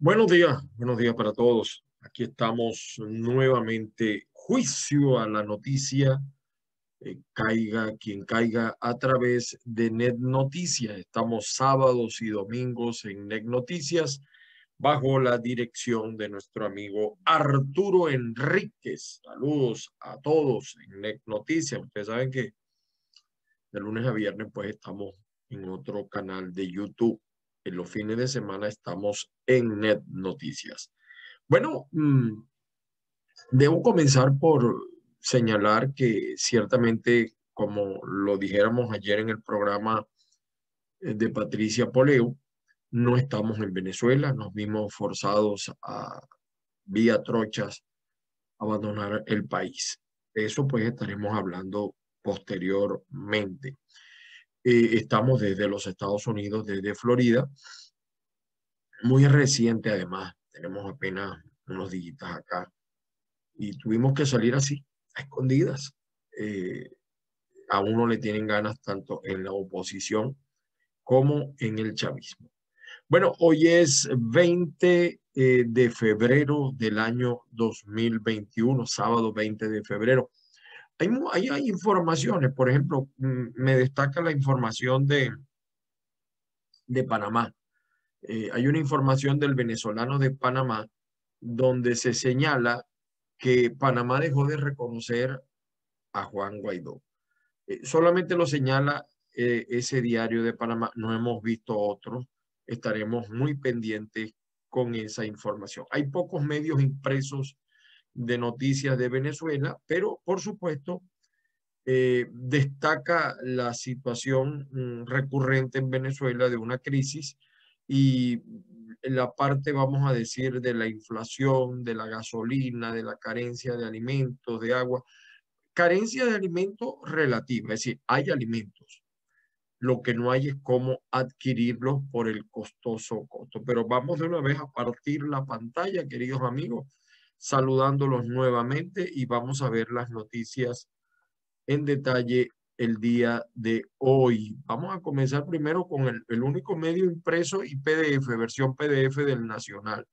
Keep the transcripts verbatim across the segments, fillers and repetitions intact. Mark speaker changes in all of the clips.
Speaker 1: Buenos días, buenos días para todos. Aquí estamos nuevamente. Juicio a la noticia, eh, caiga quien caiga a través de Net Noticias. Estamos sábados y domingos en Net Noticias bajo la dirección de nuestro amigo Arturo Enríquez. Saludos a todos en Net Noticias. Ustedes saben que de lunes a viernes pues estamos en otro canal de YouTube. En los fines de semana estamos en Net Noticias. Bueno, mmm, debo comenzar por señalar que ciertamente, como lo dijéramos ayer en el programa eh, de Patricia Poleo, no estamos en Venezuela, nos vimos forzados a, vía trochas, abandonar el país. De eso pues estaremos hablando posteriormente. Eh, estamos desde los Estados Unidos, desde Florida, muy reciente además, tenemos apenas unos días acá y tuvimos que salir así, a escondidas. Eh, a uno le tienen ganas tanto en la oposición como en el chavismo. Bueno, hoy es veinte eh, de febrero del año dos mil veintiuno, sábado veinte de febrero. Hay, hay, hay informaciones, por ejemplo, mm, me destaca la información de, de Panamá. Eh, hay una información del venezolano de Panamá donde se señala que Panamá dejó de reconocer a Juan Guaidó. Eh, solamente lo señala eh, ese diario de Panamá, no hemos visto otros, estaremos muy pendientes con esa información. Hay pocos medios impresos de noticias de Venezuela, pero por supuesto eh, destaca la situación mm, recurrente en Venezuela de una crisis y la parte, vamos a decir, de la inflación, de la gasolina, de la carencia de alimentos, de agua. Carencia de alimentos relativa, es decir, hay alimentos. Lo que no hay es cómo adquirirlos por el costoso costo. Pero vamos de una vez a partir la pantalla, queridos amigos, saludándolos nuevamente y vamos a ver las noticias en detalle el día de hoy. Vamos a comenzar primero con el, el único medio impreso y P D F, versión P D F del Nacional.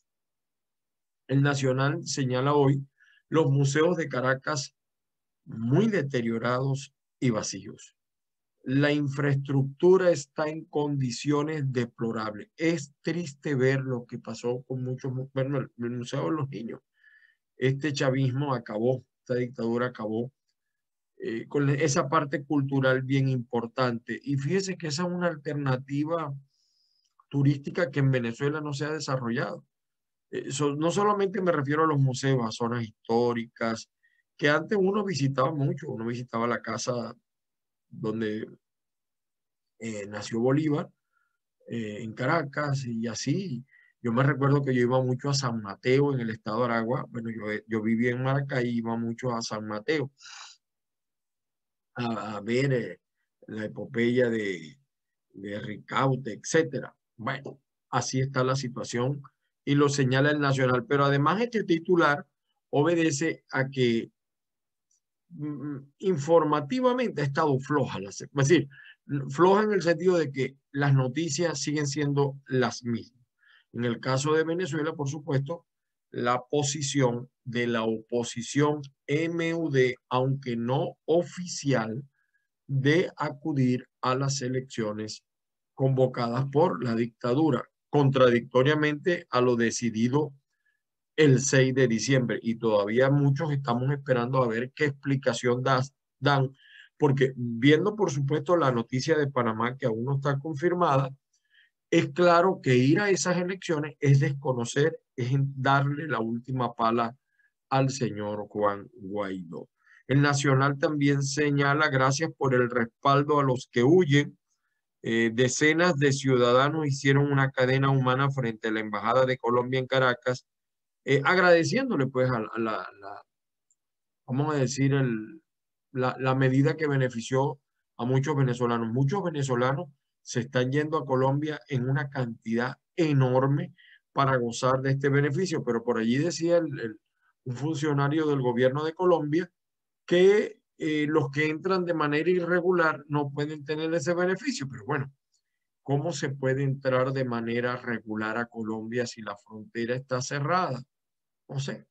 Speaker 1: El Nacional señala hoy los museos de Caracas muy deteriorados y vacíos. La infraestructura está en condiciones deplorables. Es triste ver lo que pasó con muchos, bueno, el, el Museo de los Niños. Este chavismo acabó, esta dictadura acabó eh, con esa parte cultural bien importante. Y fíjese que esa es una alternativa turística que en Venezuela no se ha desarrollado. Eh, so, no solamente me refiero a los museos, a zonas históricas, que antes uno visitaba mucho, uno visitaba la casa donde eh, nació Bolívar, eh, en Caracas y así. Yo me recuerdo que yo iba mucho a San Mateo en el estado de Aragua. Bueno, yo, yo vivía en Maracay y iba mucho a San Mateo a, a ver eh, la epopeya de, de Ricaute, etcétera. Bueno, así está la situación y lo señala el Nacional. Pero además este titular obedece a que mm, informativamente ha estado floja, la, es decir, floja en el sentido de que las noticias siguen siendo las mismas. En el caso de Venezuela, por supuesto, la posición de la oposición M U D, aunque no oficial, de acudir a las elecciones convocadas por la dictadura, contradictoriamente a lo decidido el seis de diciembre. Y todavía muchos estamos esperando a ver qué explicación das, dan, porque viendo por supuesto la noticia de Panamá que aún no está confirmada, es claro que ir a esas elecciones es desconocer, es darle la última pala al señor Juan Guaidó. El Nacional también señala, gracias por el respaldo a los que huyen. Eh, decenas de ciudadanos hicieron una cadena humana frente a la Embajada de Colombia en Caracas, eh, agradeciéndole pues a, a la, la, vamos a decir, el, la, la medida que benefició a muchos venezolanos. Muchos venezolanos se están yendo a Colombia en una cantidad enorme para gozar de este beneficio, pero por allí decía el, el, un funcionario del gobierno de Colombia que eh, los que entran de manera irregular no pueden tener ese beneficio, pero bueno, ¿cómo se puede entrar de manera regular a Colombia si la frontera está cerrada? No sé.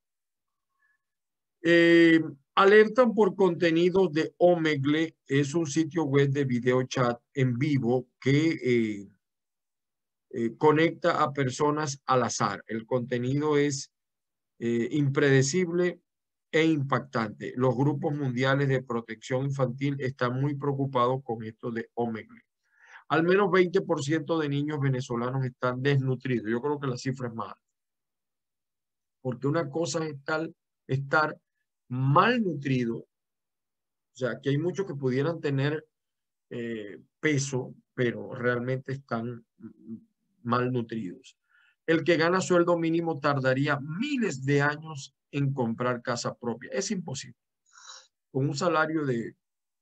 Speaker 1: Eh, alertan por contenidos de Omegle, es un sitio web de video chat en vivo que eh, eh, conecta a personas al azar. El contenido es eh, impredecible e impactante. Los grupos mundiales de protección infantil están muy preocupados con esto de Omegle. Al menos veinte por ciento de niños venezolanos están desnutridos. Yo creo que la cifra es más alta. Porque una cosa es estar, estar malnutrido. O sea, que hay muchos que pudieran tener eh, peso, pero realmente están malnutridos. El que gana sueldo mínimo tardaría miles de años en comprar casa propia. Es imposible. Con un salario de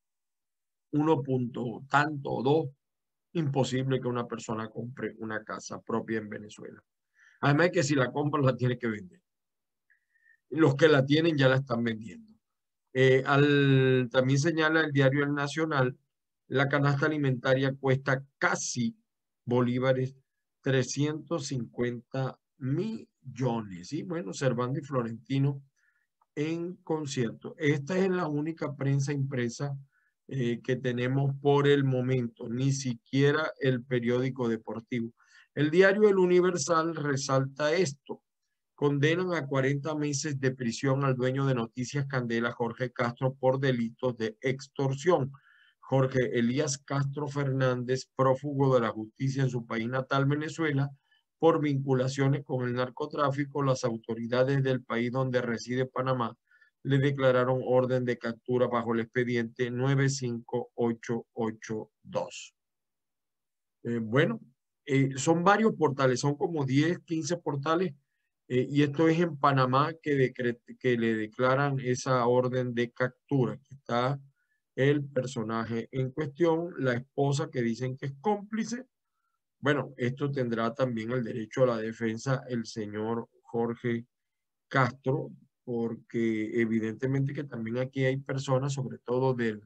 Speaker 1: uno punto tanto o dos, imposible que una persona compre una casa propia en Venezuela. Además que si la compra la tiene que vender. Los que la tienen ya la están vendiendo. Eh, al, también señala el diario El Nacional, la canasta alimentaria cuesta casi bolívares trescientos cincuenta millones. Y bueno, Servando y Florentino en concierto. Esta es la única prensa impresa eh, que tenemos por el momento, ni siquiera el periódico deportivo. El diario El Universal resalta esto. Condenan a cuarenta meses de prisión al dueño de Noticias Candela, Jorge Castro, por delitos de extorsión. Jorge Elías Castro Fernández, prófugo de la justicia en su país natal, Venezuela, por vinculaciones con el narcotráfico, las autoridades del país donde reside Panamá le declararon orden de captura bajo el expediente nueve cinco ocho ocho dos. Eh, bueno, eh, son varios portales, son como diez, quince portales, eh, y esto es en Panamá que, decrete, que le declaran esa orden de captura. Aquí está el personaje en cuestión, la esposa que dicen que es cómplice. Bueno, esto tendrá también el derecho a la defensa el señor Jorge Castro, porque evidentemente que también aquí hay personas, sobre todo del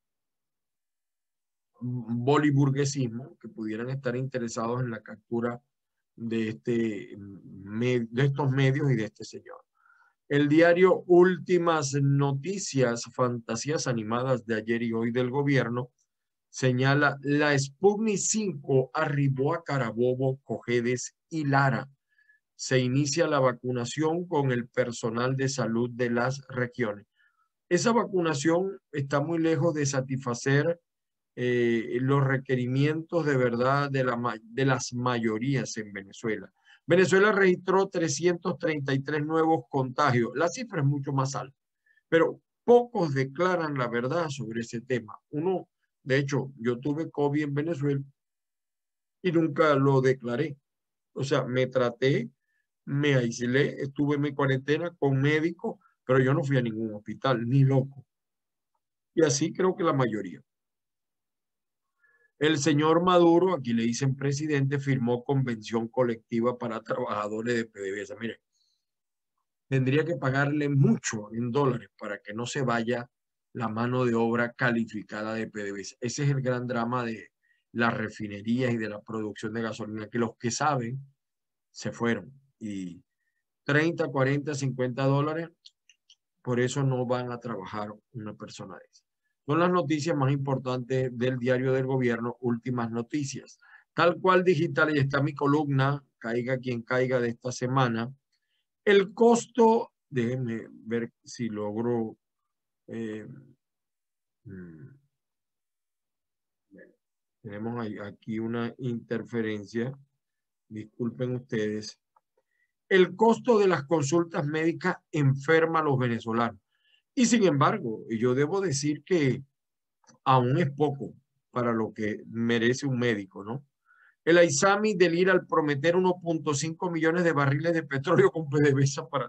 Speaker 1: boliburguesismo, que pudieran estar interesados en la captura de, este, de estos medios y de este señor. El diario Últimas Noticias, fantasías animadas de ayer y hoy del gobierno, señala la Sputnik cinco arribó a Carabobo, Cojedes y Lara. Se inicia la vacunación con el personal de salud de las regiones. Esa vacunación está muy lejos de satisfacer eh, los requerimientos de verdad de, la, de las mayorías en Venezuela. Venezuela registró trescientos treinta y tres nuevos contagios. La cifra es mucho más alta, pero pocos declaran la verdad sobre ese tema. Uno, de hecho, yo tuve COVID en Venezuela y nunca lo declaré. O sea, me traté, me aislé, estuve en mi cuarentena con médico, pero yo no fui a ningún hospital, ni loco. Y así creo que la mayoría. El señor Maduro, aquí le dicen presidente, firmó convención colectiva para trabajadores de PDVSA. Mire, tendría que pagarle mucho en dólares para que no se vaya la mano de obra calificada de PDVSA. Ese es el gran drama de las refinerías y de la producción de gasolina, que los que saben se fueron. Y treinta, cuarenta, cincuenta dólares, por eso no van a trabajar una persona de esa. Son las noticias más importantes del diario del gobierno, Últimas Noticias. Tal cual digital, y está mi columna, caiga quien caiga de esta semana. El costo, déjenme ver si logro... Eh, hmm, tenemos aquí una interferencia, disculpen ustedes. El costo de las consultas médicas enferma a los venezolanos. Y sin embargo, yo debo decir que aún es poco para lo que merece un médico, ¿no? El Aizami delira al prometer uno punto cinco millones de barriles de petróleo con PDVSA para...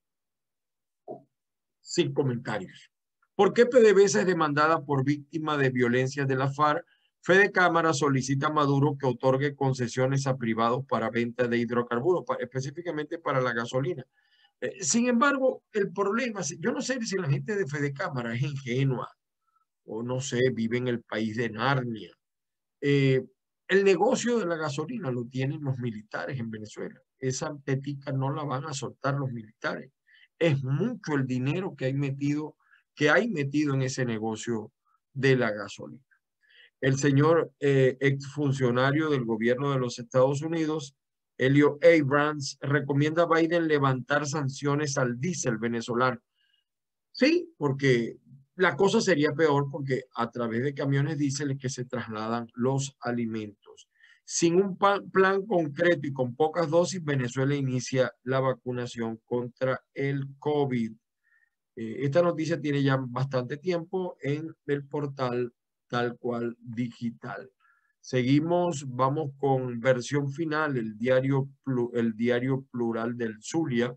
Speaker 1: Sin comentarios. ¿Por qué PDVSA es demandada por víctima de violencia de la FARC? Fede Cámara solicita a Maduro que otorgue concesiones a privados para venta de hidrocarburos, para, específicamente para la gasolina. Eh, sin embargo, el problema, yo no sé si la gente de Fede Cámara es ingenua o no sé, vive en el país de Narnia. Eh, El negocio de la gasolina lo tienen los militares en Venezuela. Esa tetica no la van a soltar los militares. Es mucho el dinero que hay metido, que hay metido en ese negocio de la gasolina. El señor eh, exfuncionario del gobierno de los Estados Unidos, Elio Abrams, recomienda a Biden levantar sanciones al diésel venezolano. Sí, porque la cosa sería peor porque a través de camiones diésel es que se trasladan los alimentos. Sin un plan concreto y con pocas dosis, Venezuela inicia la vacunación contra el COVID. Eh, esta noticia tiene ya bastante tiempo en el portal Tal Cual Digital. Seguimos, vamos con versión final, el diario, el diario Plural del Zulia.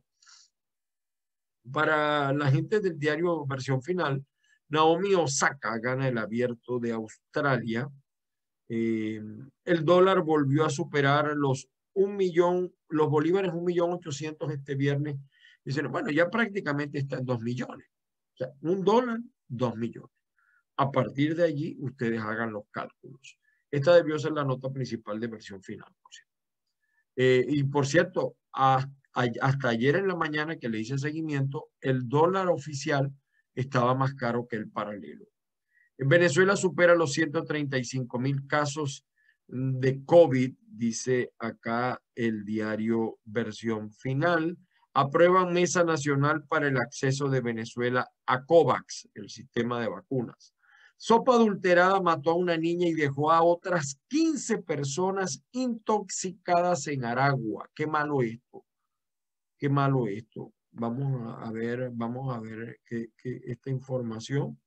Speaker 1: Para la gente del diario versión final, Naomi Osaka gana el abierto de Australia. Eh, el dólar volvió a superar los un millón, los bolívares un millón ochocientos este viernes. Dicen, bueno, ya prácticamente está en dos millones. O sea, un dólar, dos millones. A partir de allí, ustedes hagan los cálculos. Esta debió ser la nota principal de versión final. Por cierto. Eh, y por cierto, a, a, hasta ayer en la mañana que le hice seguimiento, el dólar oficial estaba más caro que el paralelo. En Venezuela supera los ciento treinta y cinco mil casos de COVID, dice acá el diario versión final. Aprueban mesa nacional para el acceso de Venezuela a COVAX, el sistema de vacunas. Sopa adulterada mató a una niña y dejó a otras quince personas intoxicadas en Aragua. Qué malo esto. Qué malo esto. Vamos a ver, vamos a ver que, que esta información.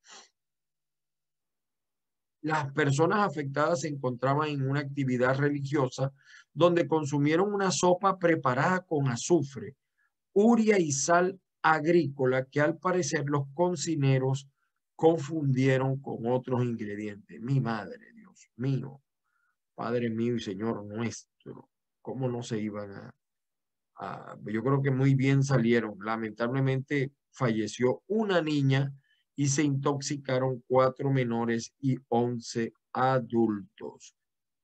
Speaker 1: Las personas afectadas se encontraban en una actividad religiosa donde consumieron una sopa preparada con azufre, urea y sal agrícola que al parecer los cocineros confundieron con otros ingredientes. Mi madre, Dios mío, Padre mío y Señor nuestro, ¿cómo no se iban a, a... Yo creo que muy bien salieron. Lamentablemente falleció una niña y se intoxicaron cuatro menores y once adultos.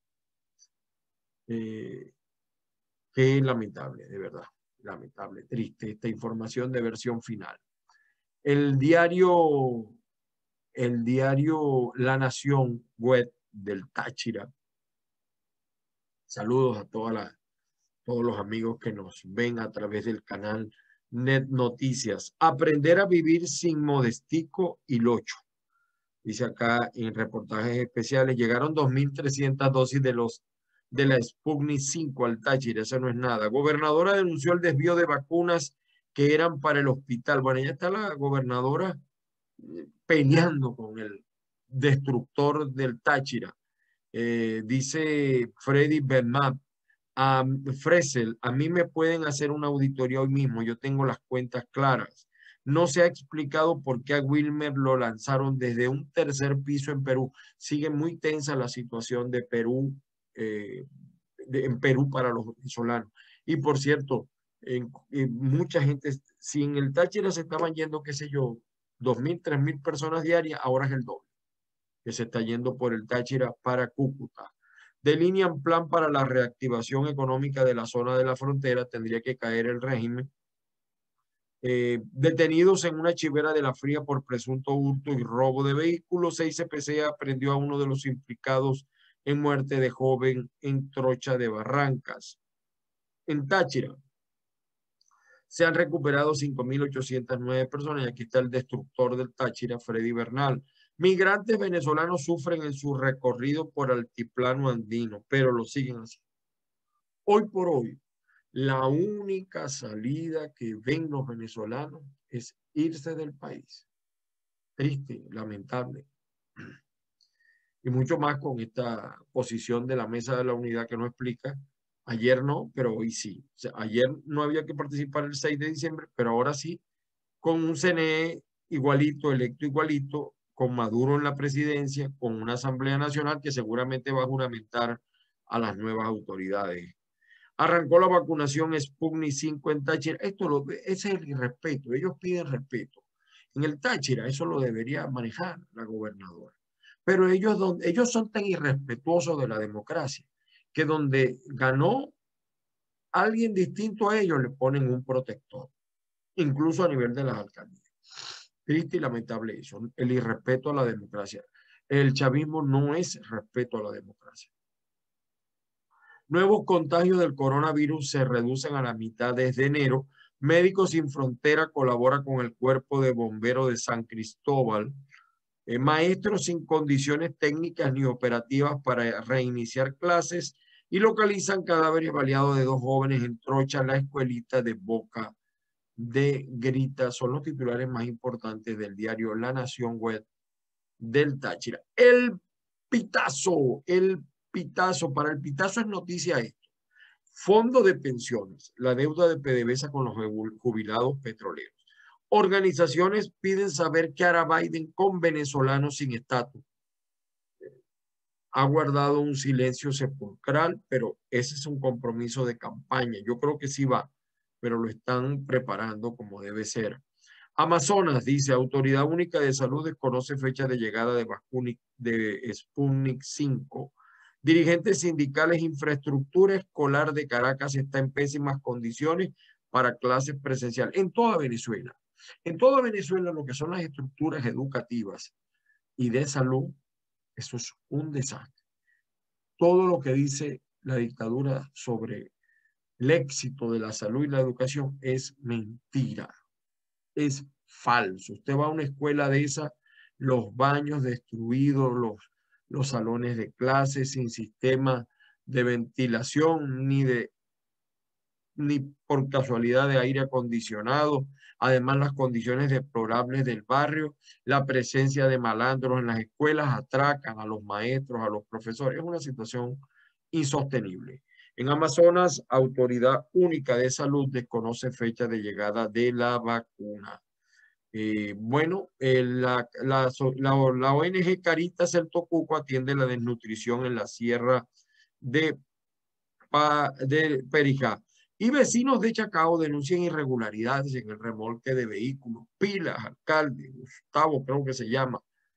Speaker 1: Eh, qué lamentable, de verdad, lamentable, triste esta información de versión final. El diario, el diario La Nación web del Táchira. Saludos a toda la, todos los amigos que nos ven a través del canal Net Noticias. Aprender a vivir sin Modestico y Locho. Dice acá en reportajes especiales, llegaron dos mil trescientas dosis de los de la Sputnik cinco al Táchira, eso no es nada. Gobernadora denunció el desvío de vacunas que eran para el hospital. Bueno, ya está la gobernadora peleando con el destructor del Táchira. Eh, dice Freddy Bernat, a Fresel, a mí me pueden hacer una auditoría hoy mismo, yo tengo las cuentas claras. No se ha explicado por qué a Wilmer lo lanzaron desde un tercer piso en Perú. Sigue muy tensa la situación de Perú, eh, de, en Perú para los venezolanos. Y por cierto, en, en mucha gente, si en el Táchira se estaban yendo, qué sé yo, dos mil, tres mil personas diarias, ahora es el doble que se está yendo por el Táchira para Cúcuta. Delinean plan para la reactivación económica de la zona de la frontera, tendría que caer el régimen. Eh, detenidos en una chivera de la Fría por presunto hurto y robo de vehículos, seis C P C aprendió a uno de los implicados en muerte de joven en Trocha de Barrancas. En Táchira se han recuperado cinco mil ochocientas nueve personas y aquí está el destructor del Táchira, Freddy Bernal. Migrantes venezolanos sufren en su recorrido por altiplano andino, pero lo siguen haciendo. Hoy por hoy, la única salida que ven los venezolanos es irse del país. Triste, lamentable. Y mucho más con esta posición de la Mesa de la Unidad que no explica. Ayer no, pero hoy sí. O sea, ayer no había que participar el seis de diciembre, pero ahora sí, con un C N E igualito, electo igualito, con Maduro en la presidencia, con una Asamblea Nacional que seguramente va a juramentar a las nuevas autoridades. Arrancó la vacunación Sputnik cinco en Táchira. Esto lo, ese es el respeto. Ellos piden respeto. En el Táchira eso lo debería manejar la gobernadora. Pero ellos, ellos son tan irrespetuosos de la democracia que donde ganó alguien distinto a ellos le ponen un protector, incluso a nivel de las alcaldías. Triste y lamentable eso, el irrespeto a la democracia. El chavismo no es respeto a la democracia. Nuevos contagios del coronavirus se reducen a la mitad desde enero. Médicos Sin Frontera colabora con el Cuerpo de Bomberos de San Cristóbal. Eh, maestros sin condiciones técnicas ni operativas para reiniciar clases y localizan cadáveres baleados de dos jóvenes en Trocha, la escuelita de Boca de Grita. Son los titulares más importantes del diario La Nación Web del Táchira. El pitazo, el pitazo, para el pitazo es noticia esto. Fondo de pensiones, la deuda de PDVSA con los jubilados petroleros. Organizaciones piden saber qué hará Biden con venezolanos sin estatus. Ha guardado un silencio sepulcral, pero ese es un compromiso de campaña. Yo creo que sí va, pero lo están preparando como debe ser. Amazonas, dice, Autoridad Única de Salud desconoce fecha de llegada de, Sputnik, de Sputnik cinco. Dirigentes sindicales, infraestructura escolar de Caracas está en pésimas condiciones para clases presenciales. En toda Venezuela. En toda Venezuela lo que son las estructuras educativas y de salud, eso es un desastre. Todo lo que dice la dictadura sobre el éxito de la salud y la educación es mentira. Es falso. Usted va a una escuela de esa, los baños destruidos, los, los salones de clases sin sistema de ventilación, ni de ni por casualidad de aire acondicionado. Además, las condiciones deplorables del barrio, la presencia de malandros en las escuelas atracan a los maestros, a los profesores. Es una situación insostenible. En Amazonas, Autoridad Única de Salud desconoce fecha de llegada de la vacuna. Eh, bueno, eh, la, la, la, la O N G Caritas El Tocuco atiende la desnutrición en la sierra de, pa, de Perijá. Y vecinos de Chacao denuncian irregularidades en el remolque de vehículos. Pilas, alcalde, Gustavo creo que se llama.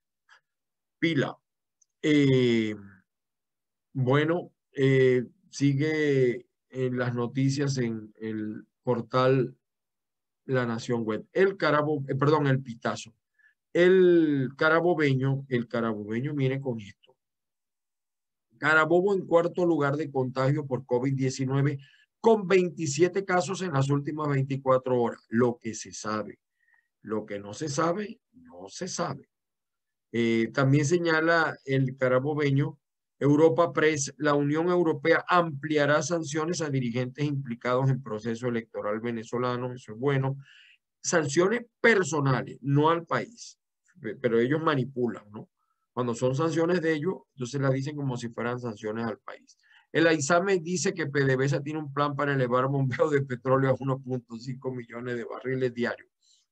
Speaker 1: Pila. Eh, bueno, eh, sigue en las noticias en el portal La Nación Web. El carabo, eh, perdón, el pitazo. El carabobeño, el carabobeño, miren con esto. Carabobo en cuarto lugar de contagio por COVID diecinueve con veintisiete casos en las últimas veinticuatro horas. Lo que se sabe. Lo que no se sabe, no se sabe. Eh, también señala el carabobeño, Europa Press, la Unión Europea ampliará sanciones a dirigentes implicados en proceso electoral venezolano. Eso es bueno. Sanciones personales, no al país, pero ellos manipulan, ¿no? Cuando son sanciones de ellos, entonces las dicen como si fueran sanciones al país. El AISAME dice que PDVSA tiene un plan para elevar bombeo de petróleo a uno punto cinco millones de barriles diarios.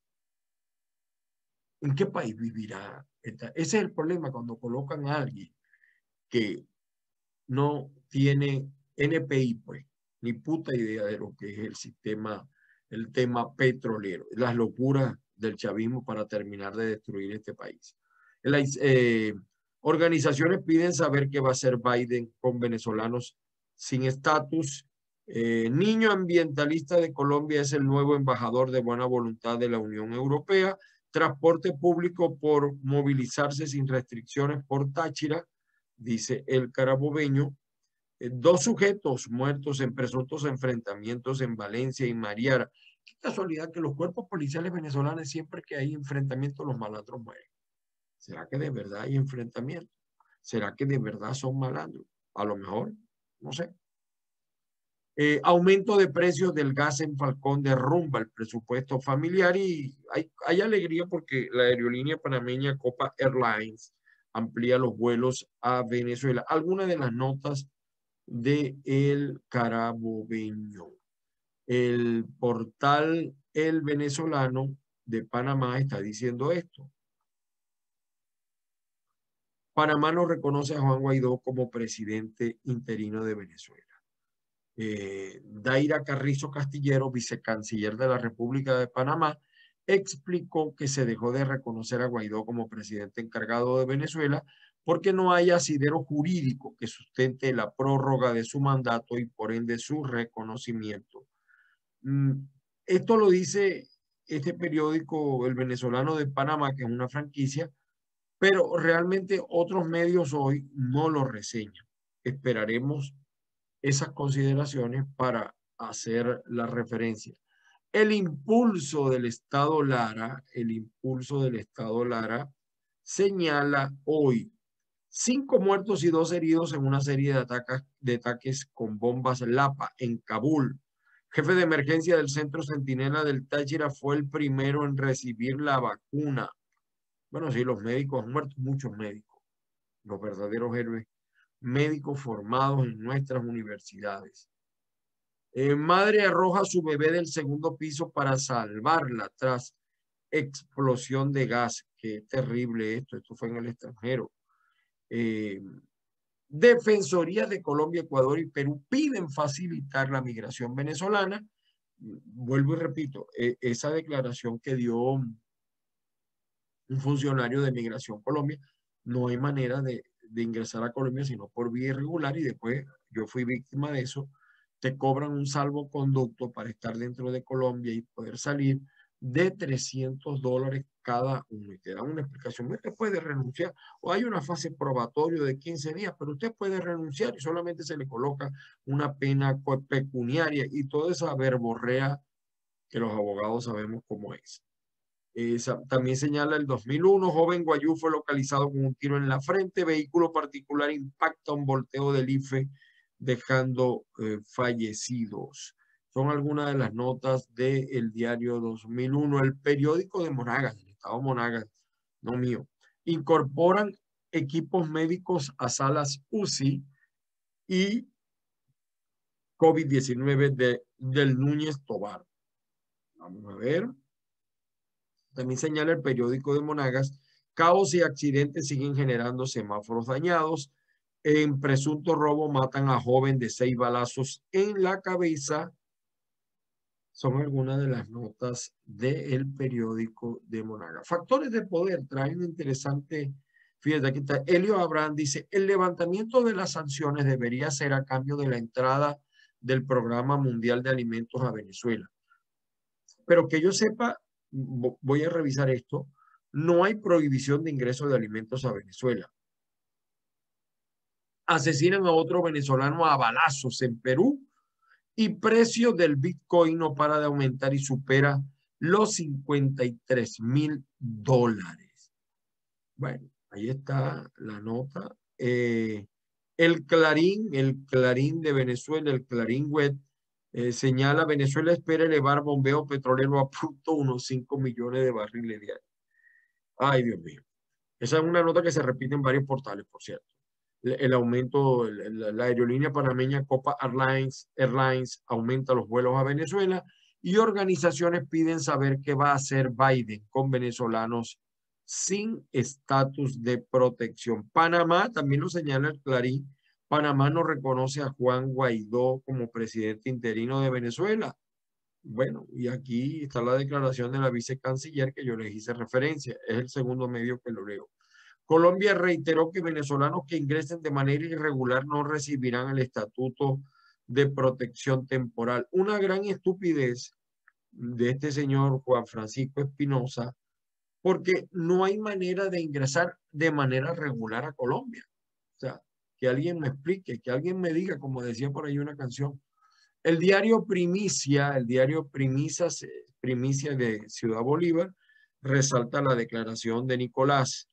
Speaker 1: ¿En qué país vivirá? Esta? Ese es el problema cuando colocan a alguien que no tiene N P I, pues, ni puta idea de lo que es el sistema, el tema petrolero, las locuras del chavismo para terminar de destruir este país. Las eh, organizaciones piden saber qué va a hacer Biden con venezolanos sin estatus. Eh, Niño Ambientalista de Colombia es el nuevo embajador de buena voluntad de la Unión Europea. Transporte público por movilizarse sin restricciones por Táchira, dice el carabobeño. Eh, dos sujetos muertos en presuntos enfrentamientos en Valencia y Mariara. Qué casualidad que los cuerpos policiales venezolanos siempre que hay enfrentamientos los malandros mueren. ¿Será que de verdad hay enfrentamientos? ¿Será que de verdad son malandros? A lo mejor, no sé. Eh, aumento de precios del gas en Falcón derrumba el presupuesto familiar y hay, hay alegría porque la aerolínea panameña Copa Airlines amplía los vuelos a Venezuela. Algunas de las notas de El Carabobeño. El portal El Venezolano de Panamá está diciendo esto. Panamá no reconoce a Juan Guaidó como presidente interino de Venezuela. Eh, Daira Carrizo Castillero, vicecanciller de la República de Panamá, explicó que se dejó de reconocer a Guaidó como presidente encargado de Venezuela porque no hay asidero jurídico que sustente la prórroga de su mandato y por ende su reconocimiento. Esto lo dice este periódico, El Venezolano de Panamá, que es una franquicia, pero realmente otros medios hoy no lo reseñan. Esperaremos esas consideraciones para hacer la referencia. El impulso del Estado Lara, el impulso del Estado Lara señala hoy cinco muertos y dos heridos en una serie de, atacas, de ataques con bombas Lapa en Kabul. Jefe de emergencia del Centro Centinela del Táchira fue el primero en recibir la vacuna. Bueno, sí, los médicos han muerto, muchos médicos, los verdaderos héroes, médicos formados en nuestras universidades. Eh, madre arroja a su bebé del segundo piso para salvarla tras explosión de gas. Qué terrible esto, esto fue en el extranjero. Eh, Defensorías de Colombia, Ecuador y Perú piden facilitar la migración venezolana. Vuelvo y repito, eh, esa declaración que dio un funcionario de Migración Colombia, no hay manera de, de ingresar a Colombia sino por vía irregular, y después yo fui víctima de eso. Te cobran un salvoconducto para estar dentro de Colombia y poder salir de trescientos dólares cada uno, y te dan una explicación. Usted puede renunciar, o hay una fase probatoria de quince días, pero usted puede renunciar y solamente se le coloca una pena pecuniaria y toda esa verborrea que los abogados sabemos cómo es. Eh, también señala el dos mil uno, joven guayú fue localizado con un tiro en la frente, vehículo particular impacta un volteo del I F E dejando eh, fallecidos. Son algunas de las notas del diario dos mil uno. El periódico de Monagas, el estado Monagas, no mío, incorporan equipos médicos a salas U C I y COVID diecinueve de, del Núñez Tobar. Vamos a ver. También señala el periódico de Monagas, caos y accidentes siguen generando semáforos dañados. En presunto robo matan a joven de seis balazos en la cabeza. Son algunas de las notas del periódico de Monagas. Factores de poder traen interesante. Fíjate, aquí está. Elio Abraham dice, el levantamiento de las sanciones debería ser a cambio de la entrada del Programa Mundial de Alimentos a Venezuela. Pero que yo sepa, voy a revisar esto, no hay prohibición de ingreso de alimentos a Venezuela. Asesinan a otro venezolano a balazos en Perú y precio del Bitcoin no para de aumentar y supera los cincuenta y tres mil dólares. Bueno, ahí está la nota. Eh, el Clarín, el Clarín de Venezuela, el Clarín Web, Eh, señala, Venezuela espera elevar bombeo petrolero a punto unos cinco millones de barriles diarios. Ay, Dios mío. Esa es una nota que se repite en varios portales, por cierto. El, el aumento, el, la aerolínea panameña Copa Airlines, Airlines aumenta los vuelos a Venezuela y organizaciones piden saber qué va a hacer Biden con venezolanos sin estatus de protección. Panamá, también lo señala el Clarín, Panamá no reconoce a Juan Guaidó como presidente interino de Venezuela. Bueno, y aquí está la declaración de la vicecanciller que yo les hice referencia. Es el segundo medio que lo leo. Colombia reiteró que venezolanos que ingresen de manera irregular no recibirán el estatuto de protección temporal. Una gran estupidez de este señor Juan Francisco Espinosa, porque no hay manera de ingresar de manera regular a Colombia. O sea, que alguien me explique, que alguien me diga, como decía por ahí una canción. El diario Primicia, el diario Primicias, Primicia de Ciudad Bolívar, resalta la declaración de Nicolás.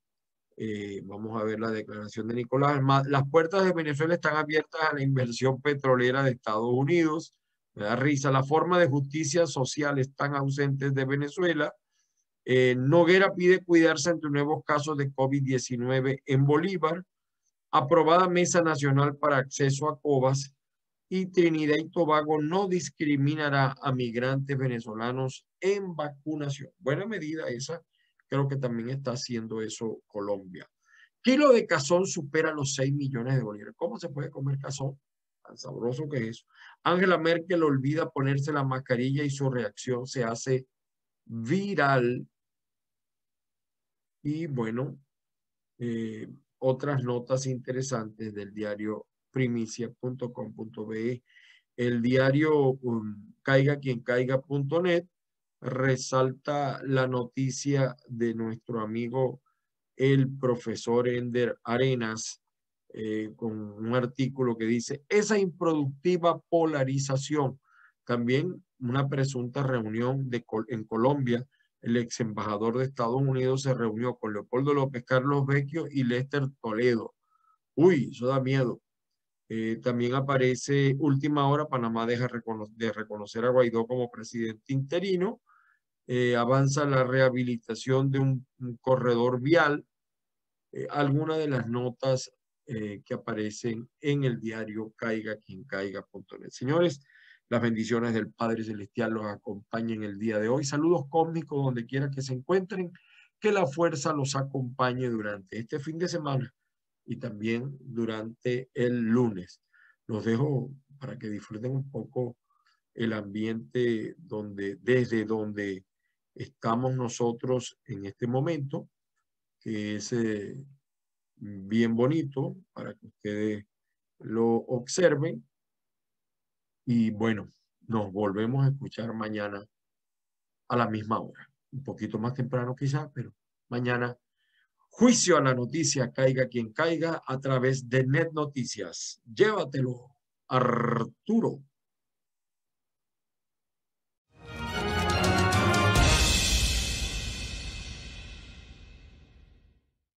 Speaker 1: Eh, vamos a ver la declaración de Nicolás. Las puertas de Venezuela están abiertas a la inversión petrolera de Estados Unidos. Me da risa. La forma de justicia social están ausentes de Venezuela. Eh, Noguera pide cuidarse ante nuevos casos de COVID diecinueve en Bolívar. Aprobada Mesa Nacional para Acceso a COVAS, y Trinidad y Tobago no discriminará a migrantes venezolanos en vacunación. Buena medida esa, creo que también está haciendo eso Colombia. Kilo de cazón supera los seis millones de bolívares. ¿Cómo se puede comer cazón? Tan sabroso que es eso. Angela Merkel olvida ponerse la mascarilla y su reacción se hace viral. Y bueno, eh, otras notas interesantes del diario primicia punto com punto be. El diario um, caiga quien caiga punto net resalta la noticia de nuestro amigo el profesor Ender Arenas, eh, con un artículo que dice esa improductiva polarización. También una presunta reunión de, en Colombia. El ex embajador de Estados Unidos se reunió con Leopoldo López, Carlos Vecchio y Lester Toledo. Uy, eso da miedo. Eh, también aparece última hora, Panamá deja recono de reconocer a Guaidó como presidente interino. Eh, avanza la rehabilitación de un, un corredor vial. Eh, algunas de las notas eh, que aparecen en el diario caiga quien caiga punto net. Señores, las bendiciones del Padre Celestial los acompañen el día de hoy. Saludos cósmicos donde quiera que se encuentren. Que la fuerza los acompañe durante este fin de semana y también durante el lunes. Los dejo para que disfruten un poco el ambiente donde, desde donde estamos nosotros en este momento, que es eh, bien bonito para que ustedes lo observen. Y bueno, nos volvemos a escuchar mañana a la misma hora. Un poquito más temprano quizás, pero mañana. Juicio a la noticia, caiga quien caiga, a través de Net Noticias. Llévatelo, Arturo.